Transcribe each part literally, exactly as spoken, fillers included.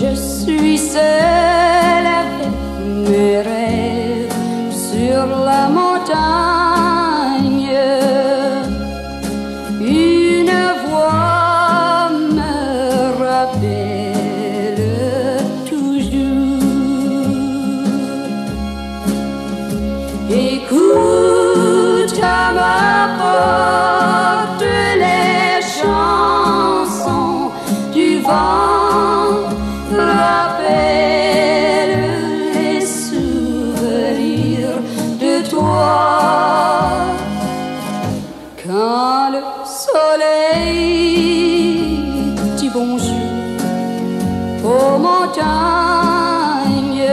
je suis seule avec mes rêves sur la montagne. Une voix me rappelle toujours. Écoute à ma porte les chansons du vent, rappelle les souvenirs de toi. Quand le soleil dit bonjour aux montagnes,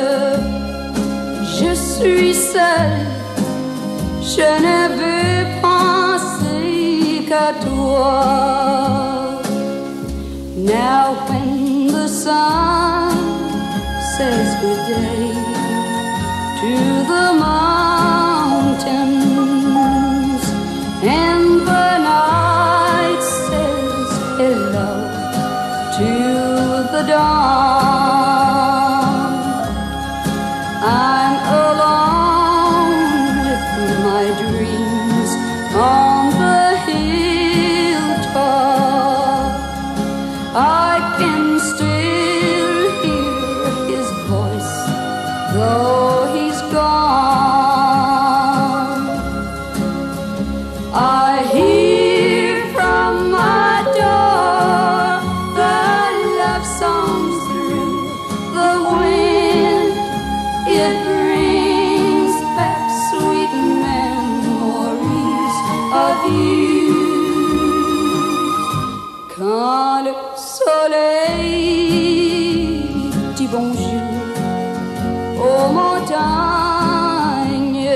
je suis seule, je ne veux penser qu'à toi. Now when the sun says good day to the mountains and the night says hello to the dawn, I'm alone with my dreams on the hilltop. I can still hear his voice, though he's gone. I hear from my door the love songs through the wind. It brings back sweet memories of you. Quand le soleil dit bonjour aux montagnes,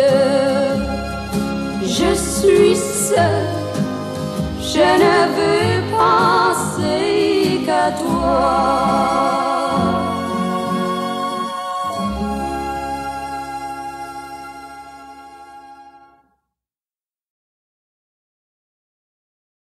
je suis seule, je ne veux penser qu'à toi.